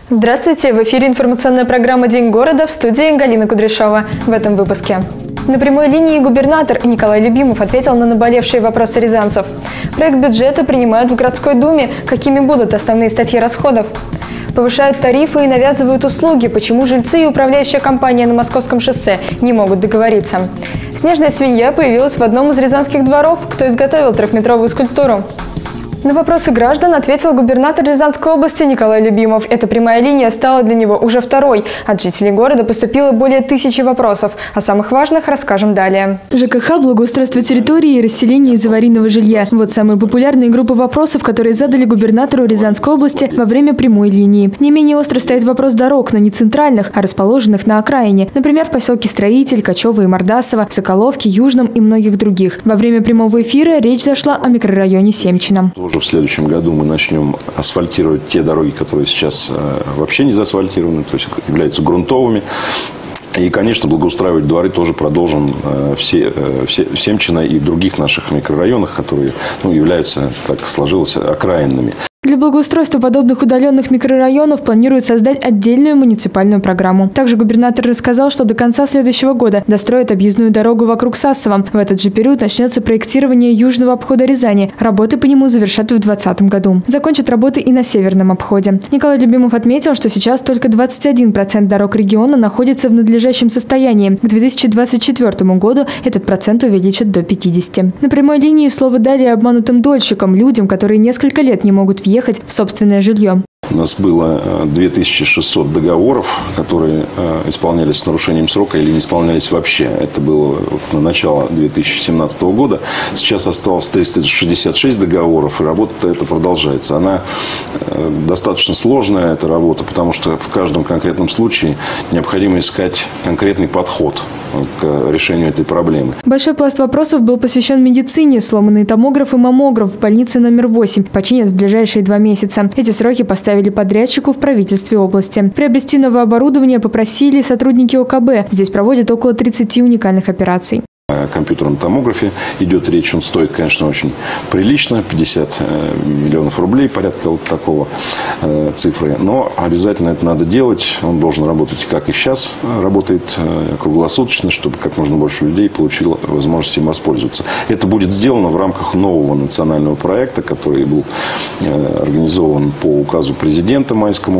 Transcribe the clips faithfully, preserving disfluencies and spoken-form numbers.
Здравствуйте! В эфире информационная программа «День города», в студии Галина Кудряшова. В этом выпуске. На прямой линии губернатор Николай Любимов ответил на наболевшие вопросы рязанцев. Проект бюджета принимают в городской думе. Какими будут основные статьи расходов? Повышают тарифы и навязывают услуги. Почему жильцы и управляющая компания на Московском шоссе не могут договориться? Снежная свинья появилась в одном из рязанских дворов. Кто изготовил трехметровую скульптуру? На вопросы граждан ответил губернатор Рязанской области Николай Любимов. Эта прямая линия стала для него уже второй. От жителей города поступило более тысячи вопросов. О самых важных расскажем далее. ЖКХ, благоустройство территории и расселение из аварийного жилья. Вот самые популярные группы вопросов, которые задали губернатору Рязанской области во время прямой линии. Не менее остро стоит вопрос дорог, но не центральных, а расположенных на окраине. Например, в поселке Строитель, Кочево и Мордасово, Соколовке, Южном и многих других. Во время прямого эфира речь зашла о микрорайоне Семчино. Уже в следующем году мы начнем асфальтировать те дороги, которые сейчас вообще не заасфальтированы, то есть являются грунтовыми. И, конечно, благоустраивать дворы тоже продолжим все, все, в Семчино и в других наших микрорайонах, которые ну, являются, так сложилось, окраинными. Для благоустройства подобных удаленных микрорайонов планируют создать отдельную муниципальную программу. Также губернатор рассказал, что до конца следующего года достроят объездную дорогу вокруг Сасово. В этот же период начнется проектирование южного обхода Рязани. Работы по нему завершат в две тысячи двадцатом году. Закончат работы и на северном обходе. Николай Любимов отметил, что сейчас только двадцать один процент дорог региона находится в надлежащем состоянии. К две тысячи двадцать четвёртому году этот процент увеличат до пятидесяти. На прямой линии слово дали обманутым дольщикам, людям, которые несколько лет не могут въехать в собственное жилье. У нас было две тысячи шестьсот договоров, которые исполнялись с нарушением срока или не исполнялись вообще. Это было на начало две тысячи семнадцатого года. Сейчас осталось триста шестьдесят шесть договоров, и работа эта продолжается. Она достаточно сложная, эта работа, потому что в каждом конкретном случае необходимо искать конкретный подход к решению этой проблемы. Большой пласт вопросов был посвящен медицине. Сломанный томограф и маммограф в больнице номер восемь починят в ближайшие два месяца. Эти сроки поставили подрядчику в правительстве области. Приобрести новое оборудование попросили сотрудники О К Б. Здесь проводят около тридцати уникальных операций. О компьютерном томографе идет речь. Он стоит, конечно, очень прилично. пятьдесят миллионов рублей, порядка вот такого э, цифры. Но обязательно это надо делать. Он должен работать, как и сейчас работает, э, круглосуточно, чтобы как можно больше людей получило возможность им воспользоваться. Это будет сделано в рамках нового национального проекта, который был э, организован по указу президента майскому.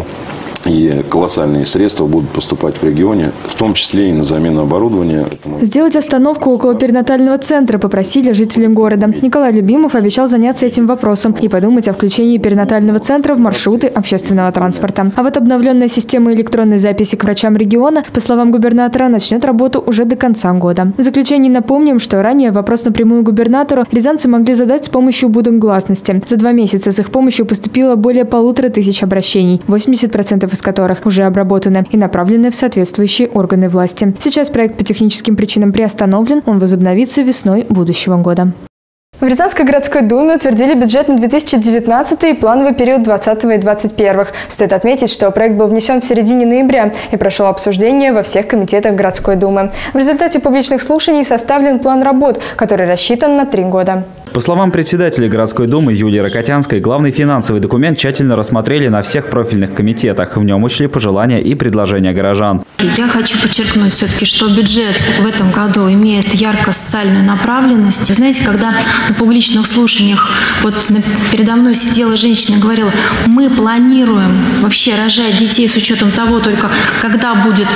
И колоссальные средства будут поступать в регионе, в том числе и на замену оборудования. Сделать остановку около перинатального центра попросили жители города. Николай Любимов обещал заняться этим вопросом и подумать о включении перинатального центра в маршруты общественного транспорта. А вот обновленная система электронной записи к врачам региона, по словам губернатора, начнет работу уже до конца года. В заключение напомним, что ранее вопрос напрямую губернатору рязанцы могли задать с помощью будок гласности. За два месяца с их помощью поступило более полутора тысяч обращений. восемьдесят процентов из которых уже обработаны и направлены в соответствующие органы власти. Сейчас проект по техническим причинам приостановлен, он возобновится весной будущего года. В Рязанской городской думе утвердили бюджет на две тысячи девятнадцатый и плановый период двадцатого и двадцать первых. Стоит отметить, что проект был внесен в середине ноября и прошел обсуждение во всех комитетах городской думы. В результате публичных слушаний составлен план работ, который рассчитан на три года. По словам председателя городской думы Юлии Рокотянской, главный финансовый документ тщательно рассмотрели на всех профильных комитетах. В нем учли пожелания и предложения горожан. Я хочу подчеркнуть все-таки, что бюджет в этом году имеет ярко-социальную направленность. Вы знаете, когда на публичных слушаниях вот передо мной сидела женщина и говорила, мы планируем вообще рожать детей с учетом того, только когда будет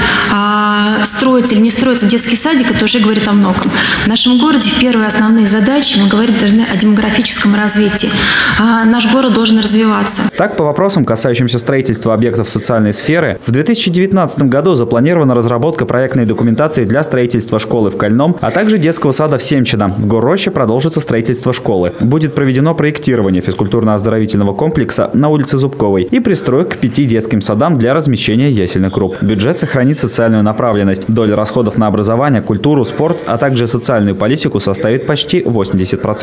а, строиться или не строиться детский садик, это уже говорит о многом. В нашем городе первые основные задачи, мы говорим должны о демографическом развитии. А, наш город должен развиваться. Так, по вопросам, касающимся строительства объектов социальной сферы, в две тысячи девятнадцатом году запланирована разработка проектной документации для строительства школы в Кольном, а также детского сада в Семчино. В Горроще продолжится строительство школы. Будет проведено проектирование физкультурно-оздоровительного комплекса на улице Зубковой и пристройка к пяти детским садам для размещения ясельных групп. Бюджет сохранит социальную направленность. Доля расходов на образование, культуру, спорт, а также социальную политику составит почти восемьдесят процентов.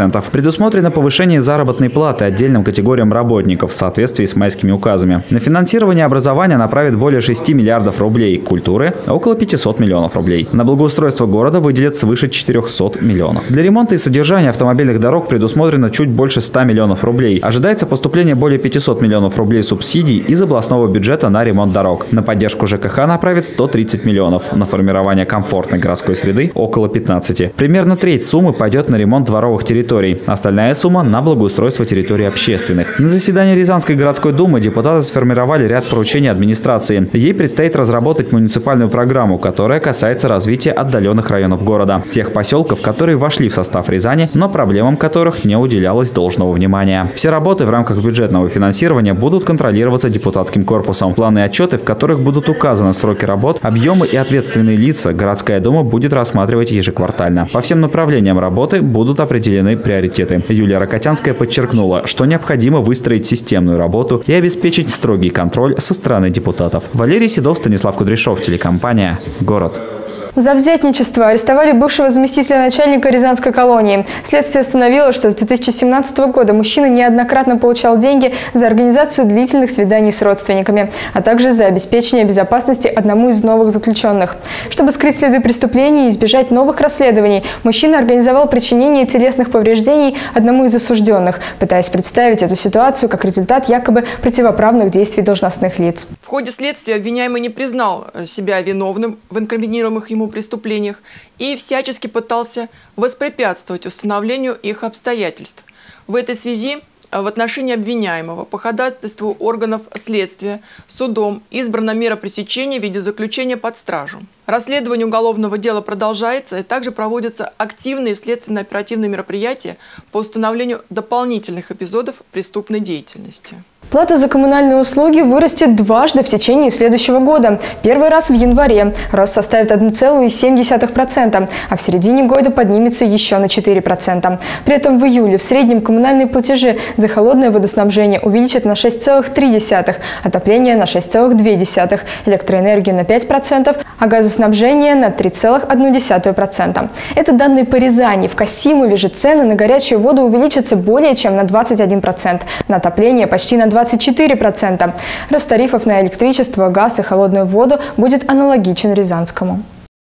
процентов. Предусмотрено повышение заработной платы отдельным категориям работников в соответствии с майскими указами. На финансирование образования направит более шести миллиардов рублей, культуры – около пятисот миллионов рублей. На благоустройство города выделят свыше четырёхсот миллионов. Для ремонта и содержания автомобильных дорог предусмотрено чуть больше ста миллионов рублей. Ожидается поступление более пятисот миллионов рублей субсидий из областного бюджета на ремонт дорог. На поддержку ЖКХ направит сто тридцать миллионов. На формирование комфортной городской среды – около пятнадцати. Примерно треть суммы пойдет на ремонт дворовых территорий. Остальная сумма – на благоустройство территорий общественных. На заседании Рязанской городской думы депутаты сформировали ряд поручений администрации. Ей предстоит разработать муниципальную программу, которая касается развития отдаленных районов города. Тех поселков, которые вошли в состав Рязани, но проблемам которых не уделялось должного внимания. Все работы в рамках бюджетного финансирования будут контролироваться депутатским корпусом. Планы и отчеты, в которых будут указаны сроки работ, объемы и ответственные лица, городская дума будет рассматривать ежеквартально. По всем направлениям работы будут определены приоритеты. Юлия Рокотянская подчеркнула, что необходимо выстроить системную работу и обеспечить строгий контроль со стороны депутатов. Валерий Седов, Станислав Кудряшов, телекомпания «Город». За взятничество арестовали бывшего заместителя начальника Рязанской колонии. Следствие установило, что с две тысячи семнадцатого года мужчина неоднократно получал деньги за организацию длительных свиданий с родственниками, а также за обеспечение безопасности одному из новых заключенных. Чтобы скрыть следы преступлений и избежать новых расследований, мужчина организовал причинение телесных повреждений одному из осужденных, пытаясь представить эту ситуацию как результат якобы противоправных действий должностных лиц. В ходе следствия обвиняемый не признал себя виновным в инкриминируемых ему преступлениях и всячески пытался воспрепятствовать установлению их обстоятельств. В этой связи в отношении обвиняемого по ходатайству органов следствия судом избрана мера пресечения в виде заключения под стражу. Расследование уголовного дела продолжается, и также проводятся активные следственно-оперативные мероприятия по установлению дополнительных эпизодов преступной деятельности. Плата за коммунальные услуги вырастет дважды в течение следующего года. Первый раз в январе. Рост составит одна целая семь десятых процента, а в середине года поднимется еще на четыре процента. При этом в июле в среднем коммунальные платежи за холодное водоснабжение увеличат на шесть целых три десятых, отопление на шесть целых две десятых, электроэнергию на пять процентов, а газоснабжение на три целых одну десятую процента. Это данные по Рязани. В Касимове же цены на горячую воду увеличатся более чем на двадцать один процент, на отопление почти на двадцать четыре процента. Рост тарифов на электричество, газ и холодную воду будет аналогичен рязанскому.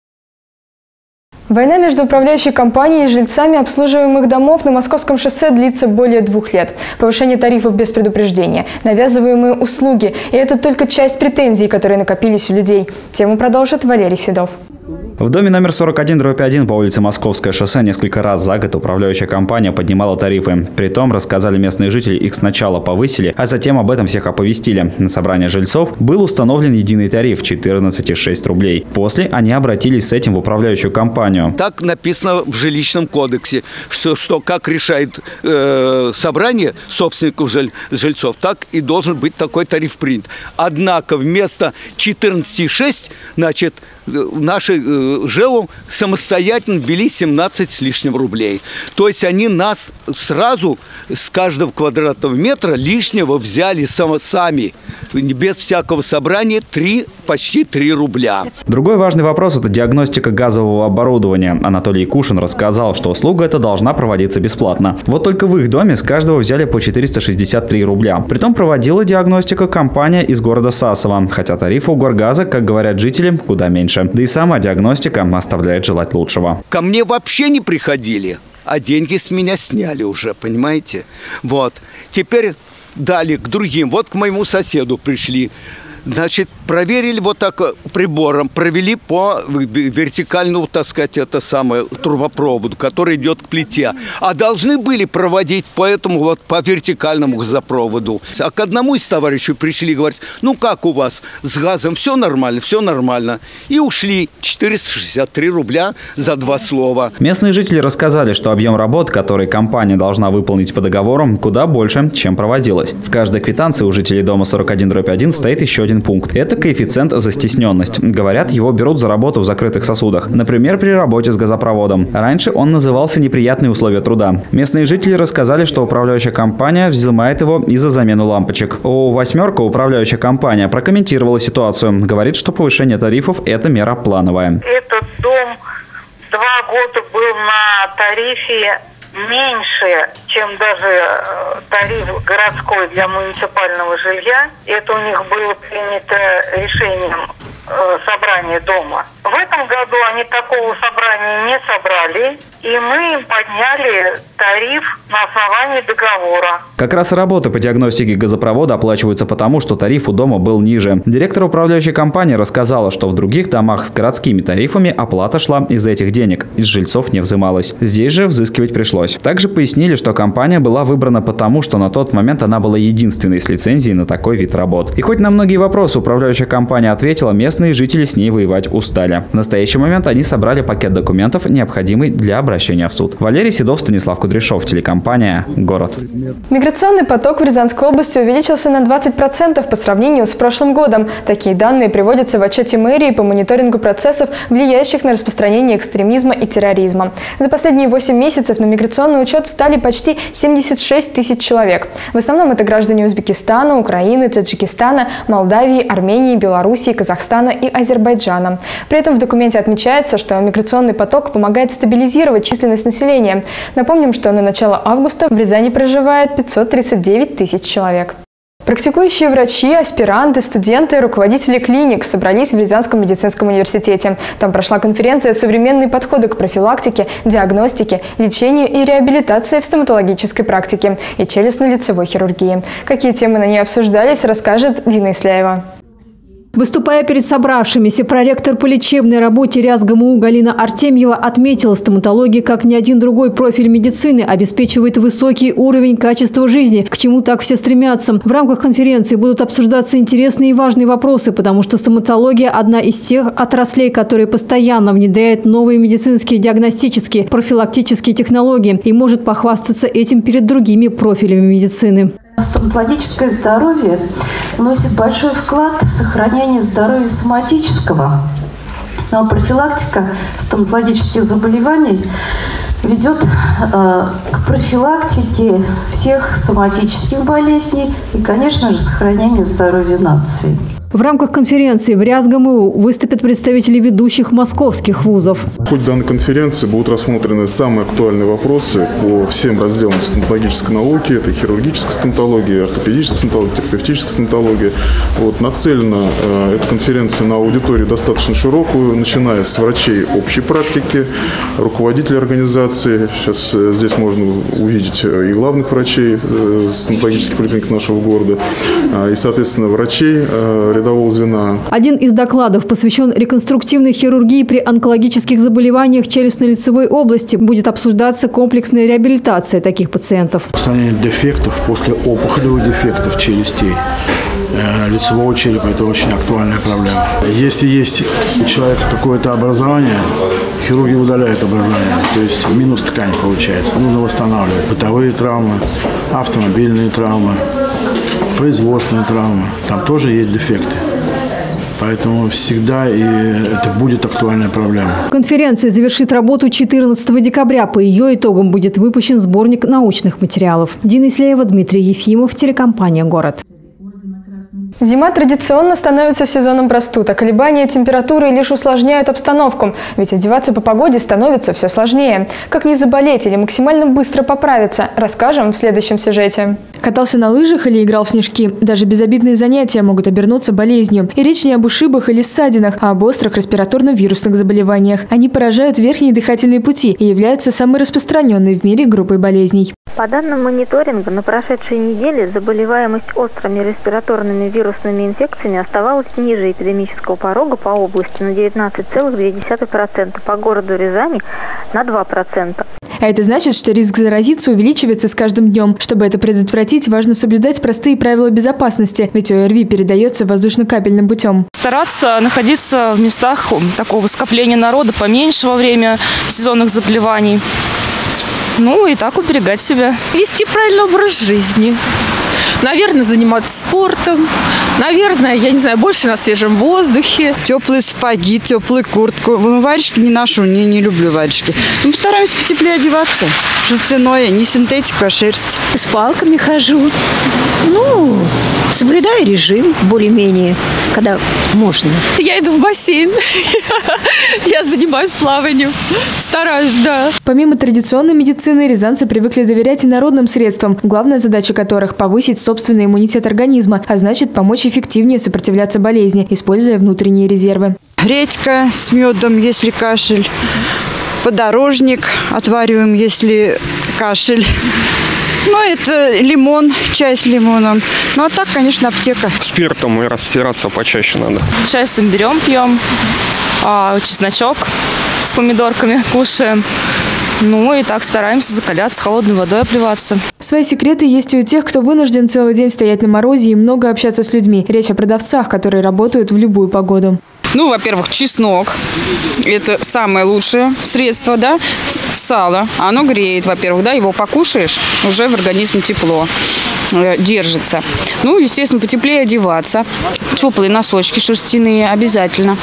Война между управляющей компанией и жильцами обслуживаемых домов на Московском шоссе длится более двух лет. Повышение тарифов без предупреждения, навязываемые услуги – и это только часть претензий, которые накопились у людей. Тему продолжит Валерий Седов. В доме номер сорок один дробь один по улице Московское шоссе несколько раз за год управляющая компания поднимала тарифы. Притом, рассказали местные жители, их сначала повысили, а затем об этом всех оповестили. На собрании жильцов был установлен единый тариф – четырнадцать и шесть рублей. После они обратились с этим в управляющую компанию. Так написано в жилищном кодексе, что, что как решает э, собрание собственников жиль, жильцов, так и должен быть такой тариф принят. Однако вместо четырнадцати и шести, значит, наши э, ЖЭУ самостоятельно ввели семнадцать с лишним рублей. То есть они нас сразу с каждого квадратного метра лишнего взяли само, сами, без всякого собрания, три, почти три рубля. Другой важный вопрос – это диагностика газового оборудования. Анатолий Кушин рассказал, что услуга эта должна проводиться бесплатно. Вот только в их доме с каждого взяли по четыреста шестьдесят три рубля. Притом проводила диагностику компания из города Сасово. Хотя тарифы у Горгаза, как говорят жители, куда меньше. Да и сама диагностика оставляет желать лучшего. Ко мне вообще не приходили, а деньги с меня сняли уже, понимаете? Вот. Теперь дали к другим. Вот к моему соседу пришли. Значит, проверили вот так прибором, провели по вертикальному, так сказать, это самое, трубопроводу, который идет к плите. А должны были проводить по этому вот, по вертикальному газопроводу. А к одному из товарищей пришли, говорят, ну как у вас с газом, все нормально, все нормально. И ушли четыреста шестьдесят три рубля за два слова. Местные жители рассказали, что объем работ, который компания должна выполнить по договору, куда больше, чем проводилось. В каждой квитанции у жителей дома сорок один дробь один стоит еще один пункт. Это коэффициент за стесненность. Говорят, его берут за работу в закрытых сосудах. Например, при работе с газопроводом. Раньше он назывался «неприятные условия труда». Местные жители рассказали, что управляющая компания взимает его и за замену лампочек. ООО «Восьмерка», управляющая компания, прокомментировала ситуацию. Говорит, что повышение тарифов – это мера плановая. Этот дом два года был на тарифе меньше, чем даже тариф городской для муниципального жилья. Это у них было принято решением собрания дома. В этом году они такого собрания не собрали, и мы им подняли тариф на основании договора. Как раз работы по диагностике газопровода оплачиваются потому, что тариф у дома был ниже. Директор управляющей компании рассказала, что в других домах с городскими тарифами оплата шла из этих денег, из жильцов не взималась. Здесь же взыскивать пришлось. Также пояснили, что компания была выбрана потому, что на тот момент она была единственной с лицензией на такой вид работ. И хоть на многие вопросы управляющая компания ответила, местные жители с ней воевать устали. В настоящий момент они собрали пакет документов, необходимый для обращения в суд. Валерий Седов, Станислав Кудряшов, телекомпания «Город». Миграционный поток в Рязанской области увеличился на двадцать процентов по сравнению с прошлым годом. Такие данные приводятся в отчете мэрии по мониторингу процессов, влияющих на распространение экстремизма и терроризма. За последние восемь месяцев на миграционный учет встали почти семьдесят шесть тысяч человек. В основном это граждане Узбекистана, Украины, Таджикистана, Молдавии, Армении, Белоруссии, Казахстана и Азербайджана. При этом в документе отмечается, что миграционный поток помогает стабилизировать численность населения. Напомним, что на начало августа в Рязани проживает пятьсот тридцать девять тысяч человек. Практикующие врачи, аспиранты, студенты, руководители клиник собрались в Рязанском медицинском университете. Там прошла конференция «Современные подходы к профилактике, диагностике, лечению и реабилитации в стоматологической практике и челюстно-лицевой хирургии». Какие темы на ней обсуждались, расскажет Дина Исляева. Выступая перед собравшимися, проректор по лечебной работе РязГМУ Галина Артемьева отметила, стоматология, как ни один другой профиль медицины, обеспечивает высокий уровень качества жизни, к чему так все стремятся. В рамках конференции будут обсуждаться интересные и важные вопросы, потому что стоматология – одна из тех отраслей, которые постоянно внедряет новые медицинские, диагностические, профилактические технологии и может похвастаться этим перед другими профилями медицины. Стоматологическое здоровье вносит большой вклад в сохранение здоровья соматического. Но профилактика стоматологических заболеваний ведет э, к профилактике всех соматических болезней и, конечно же, сохранению здоровья нации. В рамках конференции в РязГМУ выступят представители ведущих московских вузов. В ходе данной конференции будут рассмотрены самые актуальные вопросы по всем разделам стоматологической науки. Это хирургическая стоматология, ортопедическая стоматология, терапевтическая стоматология. Вот, нацелена э, эта конференция на аудиторию достаточно широкую, начиная с врачей общей практики, руководителей организации. Сейчас э, здесь можно увидеть и главных врачей э, стоматологических поликлиник нашего города, э, и, соответственно, врачей э, звена. Один из докладов посвящен реконструктивной хирургии при онкологических заболеваниях челюстно-лицевой области. Будет обсуждаться комплексная реабилитация таких пациентов. Устранение дефектов после опухолевых дефектов челюстей, лицевого черепа – это очень актуальная проблема. Если есть у человека какое-то образование, хирурги удаляют образование, то есть минус ткань получается. Нужно восстанавливать бытовые травмы, автомобильные травмы, производственные травмы. Там тоже есть дефекты. Поэтому всегда и это будет актуальная проблема. Конференция завершит работу четырнадцатого декабря. По ее итогам будет выпущен сборник научных материалов. Дина Исляева, Дмитрий Ефимов, телекомпания «Город». Зима традиционно становится сезоном простуд, а колебания температуры лишь усложняют обстановку. Ведь одеваться по погоде становится все сложнее. Как не заболеть или максимально быстро поправиться, расскажем в следующем сюжете. Катался на лыжах или играл в снежки. Даже безобидные занятия могут обернуться болезнью. И речь не об ушибах или ссадинах, а об острых респираторно-вирусных заболеваниях. Они поражают верхние дыхательные пути и являются самой распространенной в мире группой болезней. По данным мониторинга, на прошедшей неделе заболеваемость острыми респираторными вирусными инфекциями оставалась ниже эпидемического порога по области на девятнадцать целых две десятых процента, по городу Рязани на два процента. А это значит, что риск заразиться увеличивается с каждым днем. Чтобы это предотвратить, важно соблюдать простые правила безопасности, ведь ОРВИ передается воздушно-капельным путем. Стараться находиться в местах такого скопления народа поменьше во время сезонных заболеваний. Ну и так уберегать себя. Вести правильный образ жизни. Наверное, заниматься спортом. Наверное, я не знаю, больше на свежем воздухе. Теплые сапоги, теплую куртку. Варежки не ношу, не, не люблю варежки. Мы стараемся потеплее одеваться. Шерстяное, не синтетика, а шерсть. С палками хожу. Ну, соблюдаю режим более-менее, когда можно. Я иду в бассейн. Я занимаюсь плаванием. Стараюсь, да. Помимо традиционной медицины, рязанцы привыкли доверять и народным средствам, главная задача которых – повысить собственный иммунитет организма, а значит помочь эффективнее сопротивляться болезни, используя внутренние резервы. Редька с медом, если кашель. Подорожник отвариваем, если кашель. Ну, это лимон, чай с лимоном. Ну, а так, конечно, аптека. Спиртом и растираться почаще надо. Чай с имбирем пьем, а, чесночок с помидорками кушаем. Ну и так стараемся закаляться, холодной водой обливаться. Свои секреты есть и у тех, кто вынужден целый день стоять на морозе и много общаться с людьми. Речь о продавцах, которые работают в любую погоду. Ну, во-первых, чеснок. Это самое лучшее средство, да. Сало. Оно греет, во-первых, да. Его покушаешь, уже в организме тепло держится. Ну, естественно, потеплее одеваться. Теплые носочки шерстяные обязательно.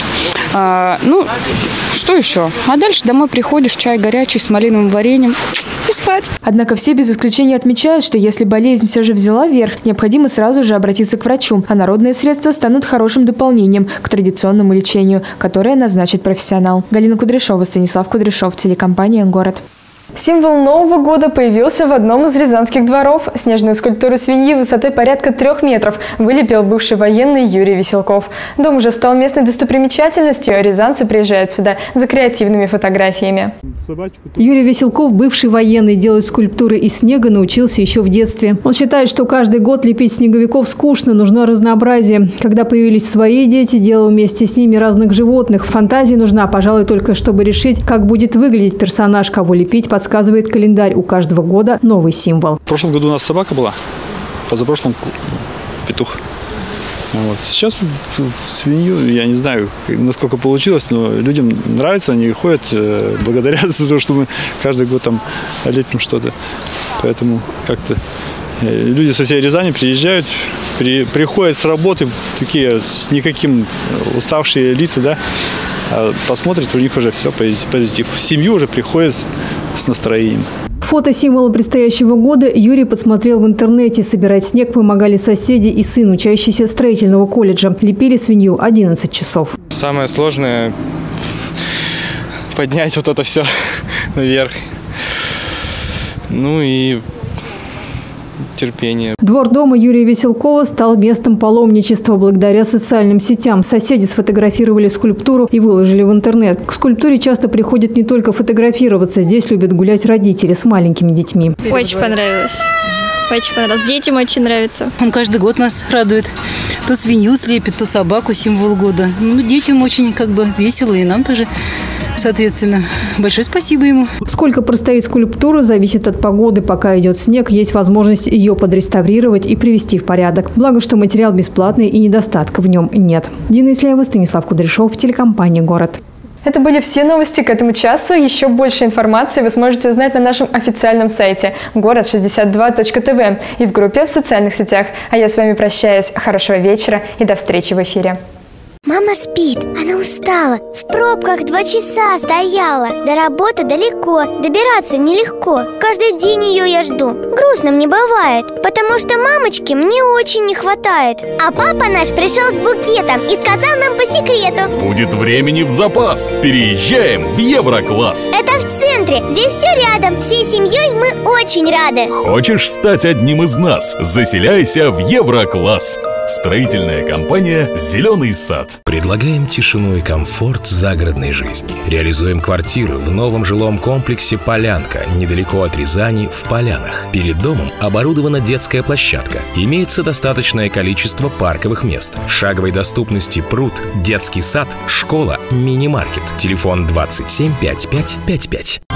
А, ну, что еще? А дальше домой приходишь, чай горячий с малиновым вареньем и спать. Однако все без исключения отмечают, что если болезнь все же взяла верх, необходимо сразу же обратиться к врачу, а народные средства станут хорошим дополнением к традиционному лечению, которое назначит профессионал. Галина Кудряшова, Станислав Кудряшов, телекомпания «Город». Символ Нового года появился в одном из рязанских дворов. Снежную скульптуру свиньи высотой порядка трех метров вылепил бывший военный Юрий Веселков. Дом уже стал местной достопримечательностью, а рязанцы приезжают сюда за креативными фотографиями. Юрий Веселков, бывший военный, делать скульптуры из снега научился еще в детстве. Он считает, что каждый год лепить снеговиков скучно, нужно разнообразие. Когда появились свои дети, делал вместе с ними разных животных. Фантазия нужна, пожалуй, только чтобы решить, как будет выглядеть персонаж, кого лепить, подсказывает календарь. У каждого года новый символ. В прошлом году у нас собака была, позапрошлом петух. Вот. Сейчас свинью, я не знаю, насколько получилось, но людям нравится, они ходят благодаря за то, что мы каждый год там лепим что-то. Поэтому как-то люди со всей Рязани приезжают, при, приходят с работы, такие с никаким уставшие лица, да, а посмотрят, у них уже все позитив. В семью уже приходят с настроением. Фото символа предстоящего года Юрий подсмотрел в интернете. Собирать снег помогали соседи и сын, учащийся строительного колледжа. Лепили свинью одиннадцать часов. Самое сложное – поднять вот это все наверх. Ну и терпение. Двор дома Юрия Веселкова стал местом паломничества благодаря социальным сетям. Соседи сфотографировали скульптуру и выложили в интернет. К скульптуре часто приходят не только фотографироваться. Здесь любят гулять родители с маленькими детьми. Очень понравилось. Очень понравилось. Детям очень нравится. Он каждый год нас радует. То свинью слепит, то собаку, символ года. Ну, детям очень как бы весело, и нам тоже, соответственно. Большое спасибо ему. Сколько простоит скульптура, зависит от погоды. Пока идет снег, есть возможность ее подреставрировать и привести в порядок. Благо, что материал бесплатный и недостатка в нем нет. Дина Ислеева, Станислав Кудряшов, телекомпания «Город». Это были все новости к этому часу. Еще больше информации вы сможете узнать на нашем официальном сайте город шестьдесят два точка тв и в группе в социальных сетях. А я с вами прощаюсь. Хорошего вечера и до встречи в эфире. Мама спит, она устала, в пробках два часа стояла. До работы далеко, добираться нелегко. Каждый день ее я жду, грустно мне бывает, потому что мамочки мне очень не хватает. А папа наш пришел с букетом и сказал нам по секрету: будет времени в запас, переезжаем в Еврокласс. Это в центре, здесь все рядом, всей семьей мы очень рады. Хочешь стать одним из нас? Заселяйся в Еврокласс. Строительная компания «Зеленый сад». Предлагаем тишину и комфорт загородной жизни. Реализуем квартиры в новом жилом комплексе «Полянка», недалеко от Рязани, в Полянах. Перед домом оборудована детская площадка. Имеется достаточное количество парковых мест. В шаговой доступности пруд, детский сад, школа, мини-маркет. Телефон двадцать семь пятьдесят пять пятьдесят пять.